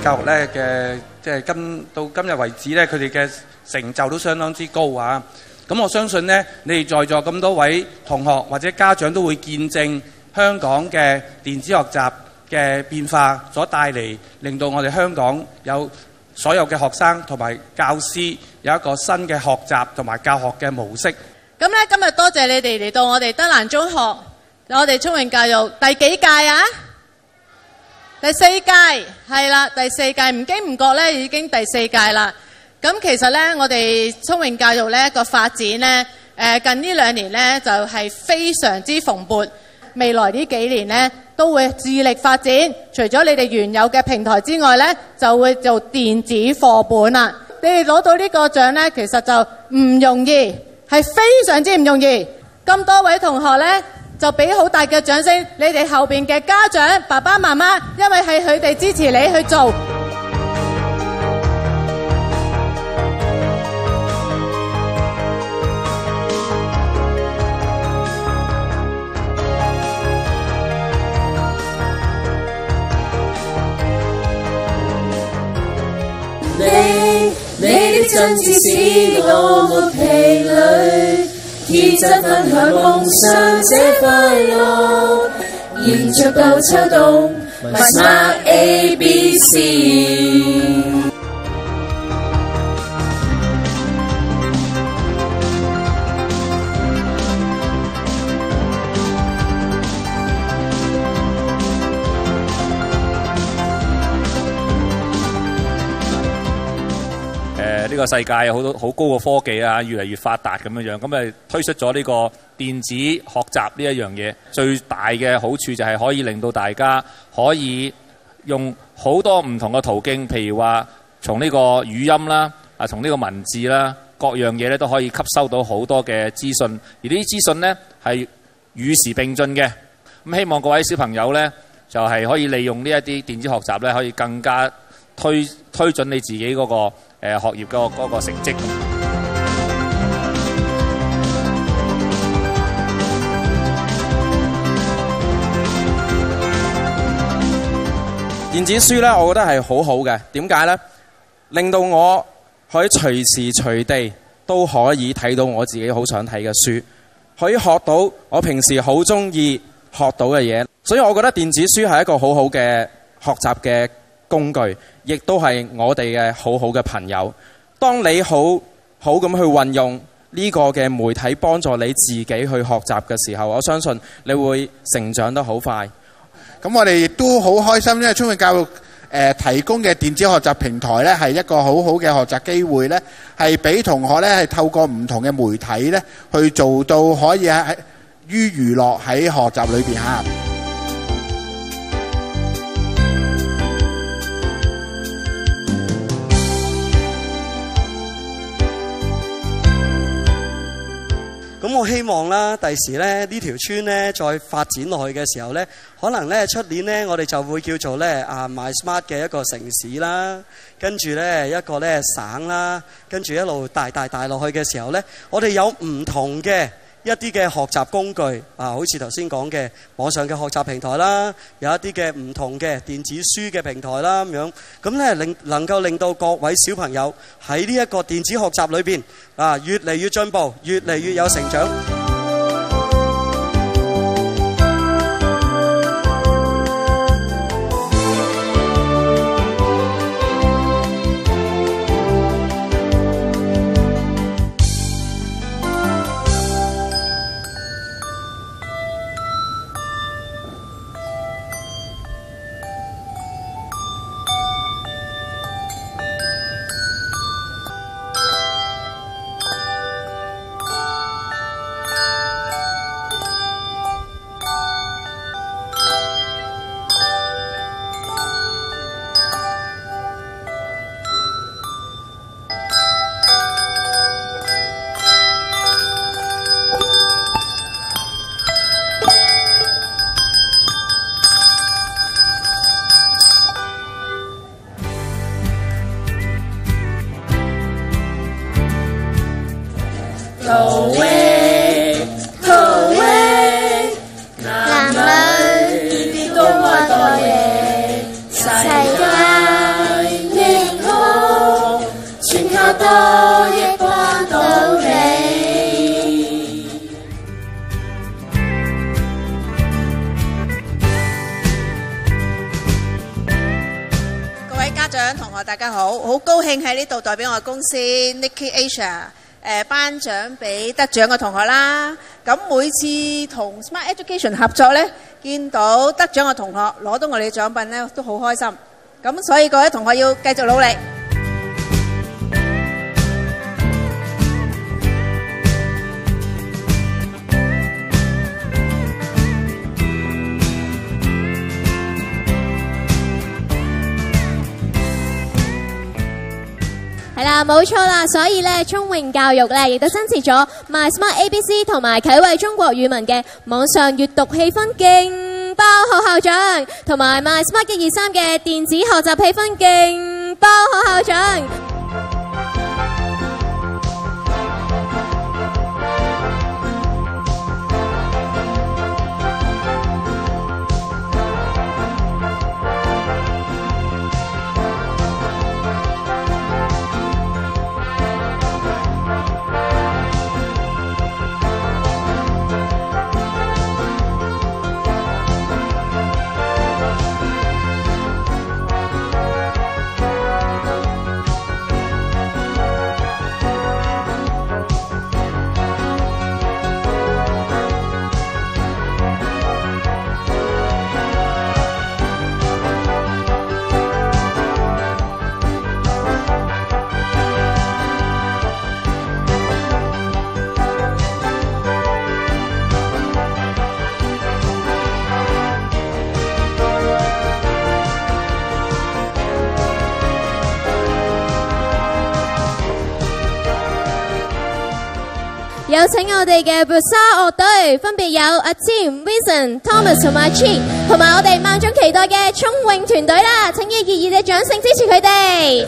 教育咧嘅即係到今日為止咧，佢哋嘅成就都相當之高啊！咁我相信呢，你哋在座咁多位同學或者家長都會見證香港嘅電子學習嘅變化所帶嚟，令到我哋香港有所有嘅學生同埋教師有一個新嘅學習同埋教學嘅模式。 咁咧，今日多謝你哋嚟到我哋德蘭中學，我哋聰明教育第幾屆啊？第4屆，係啦，第4屆，唔經唔覺咧已經第4屆啦。咁其實咧，我哋聰明教育咧個發展咧，近呢2年咧就係非常之蓬勃。未來呢幾年咧都會致力發展，除咗你哋原有嘅平台之外咧，就會做電子課本啦。你哋攞到呢個獎咧，其實就唔容易，係非常之唔容易。咁多位同學咧，就俾好大嘅掌聲，你哋後邊嘅家長、爸爸媽媽，因為係佢哋支持你去做。 你的真摯使我沒疲累，天真分享夢想這快樂，延續到秋冬 My Smart ABC。 呢個世界有好多好高嘅科技啊，越嚟越發達咁樣樣，咁推出咗呢個電子學習呢一樣嘢。最大嘅好處就係可以令到大家可以用好多唔同嘅途徑，譬如話從呢個語音啦，從呢個文字啦，各樣嘢咧都可以吸收到好多嘅資訊。而呢啲資訊呢係與時並進嘅。咁希望各位小朋友呢，就係可以利用呢一啲電子學習呢，可以更加推進你自己嗰個學業嗰個成績。 電子書呢，我覺得係好好嘅。點解呢？令到我可以隨時隨地都可以睇到我自己好想睇嘅書，可以學到我平時好中意學到嘅嘢。所以我覺得電子書係一個好好嘅學習嘅工具，亦都係我哋嘅好好嘅朋友。當你好咁去運用呢個嘅媒體幫助你自己去學習嘅時候，我相信你會成長得好快。 咁我哋亦都好開心，因為聰明教育提供嘅電子學習平台呢，係一個好好嘅學習機會呢，係俾同學呢係透過唔同嘅媒體呢去做到可以於娛樂喺學習裏邊嚇。 咁我希望啦，第時咧呢條村咧再發展落去嘅時候咧，可能咧出年咧我哋就會叫做咧My Smart 嘅一個城市啦，跟住咧一個咧省啦，跟住一路大落去嘅時候咧，我哋有唔同嘅一啲嘅學習工具好似頭先講嘅網上嘅學習平台啦，有一啲嘅唔同嘅電子書嘅平台啦咁樣，咁咧能夠令到各位小朋友喺呢一個電子學習裏邊越嚟越進步，越嚟越有成長。 男女都愛過嘢，世界大家好，好高興喺呢度代表我公司 Nikkei Asia 頒獎俾得獎嘅同學啦。咁每次同 Smart Education 合作呢，見到得獎嘅同學攞到我哋嘅獎品呢，都好開心。咁所以各位同學要繼續努力。 係啦，冇錯啦，所以咧，聰穎教育咧亦都增設咗 My Smart ABC 同埋啟慧中國語文嘅網上閱讀氣氛勁爆學校獎，同埋 My Smart 123嘅電子學習氣氛勁爆學校獎。有請我哋嘅 Busa 樂隊，分別有阿 Tim、Vincent、Thomas 同埋 Chi， 同埋我哋萬眾期待嘅聰穎團隊啦！請以熱烈嘅掌聲支持佢哋。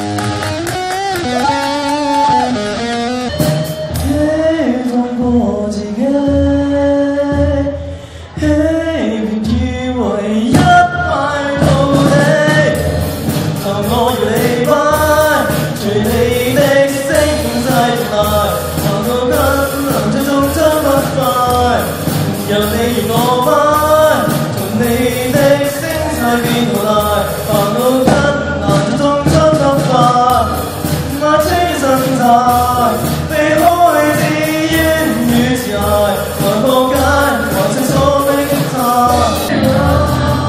讓你與我班，從你的聲勢變無賴，煩惱困難中將突發，壓車身材，避開自怨與慈愛，來破解還清楚的他。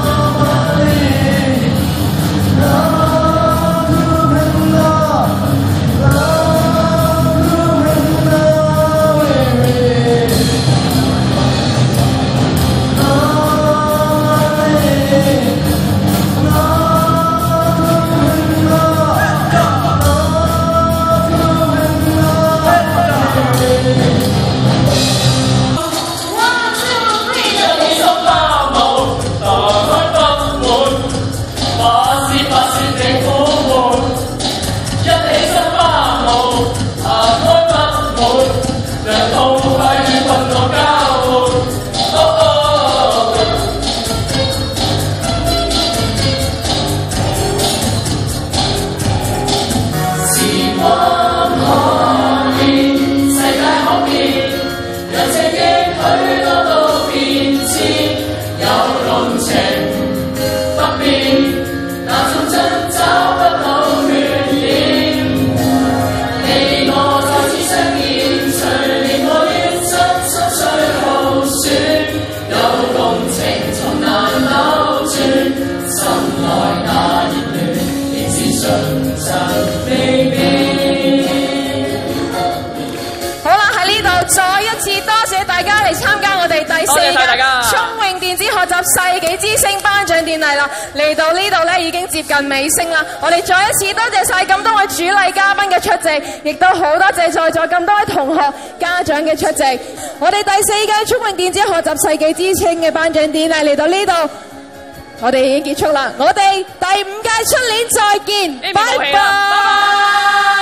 世紀之星頒獎典禮啦，嚟到呢度咧已經接近尾聲啦。我哋再一次多謝晒咁多位主禮嘉賓嘅出席，亦都好多謝在座咁多位同學家長嘅出席。我哋第4屆聰穎電子學習世紀之星嘅頒獎典禮嚟到呢度，我哋已經結束啦。我哋第5屆出年再見，拜拜。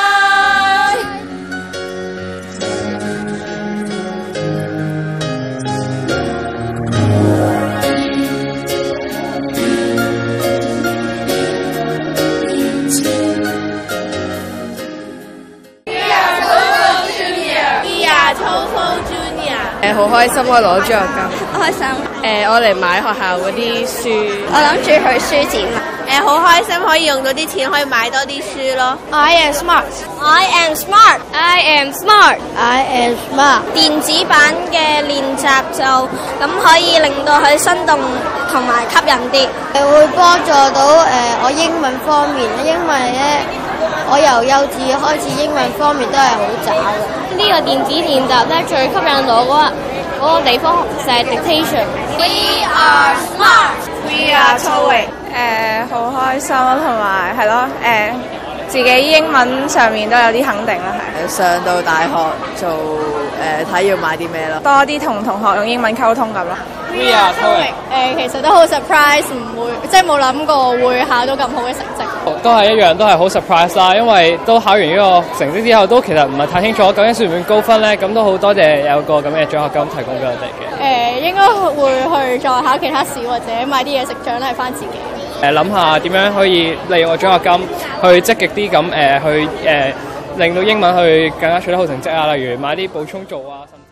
好開心我攞獎金，開心。我嚟買學校嗰啲書，我諗住去書展。 好開心可以用到啲錢可以買多啲書咯。 I am smart. I am smart. I am smart. I am smart. 電子版嘅練習就咁可以令到佢生動同埋吸引啲， 會幫助到我英文方面，因為咧我由幼稚開始英文方面都係好渣嘅。 呢個電子練習咧最吸引到嗰個地方就係 dictation。 We are smart. We are 聰明。好開心同埋係咯，自己英文上面都有啲肯定啦，係。 上到大學做睇要買啲咩咯， 多啲同同學用英文溝通咁咯。 We are 聰明。其實都好 surprise， 唔會即係冇諗過會考到咁好嘅成績。 都係一樣，都係好 surprise 啦，因為都考完呢個成績之後，都其實唔係太清楚究竟算唔算高分咧。咁都好多謝有個咁嘅獎學金提供俾我哋嘅。 應該會去再考其他試或者買啲嘢食獎勵翻自己。 諗下點樣可以利用個獎學金去積極啲咁去令到英文去更加取得好成績啊，例如買啲補充做啊。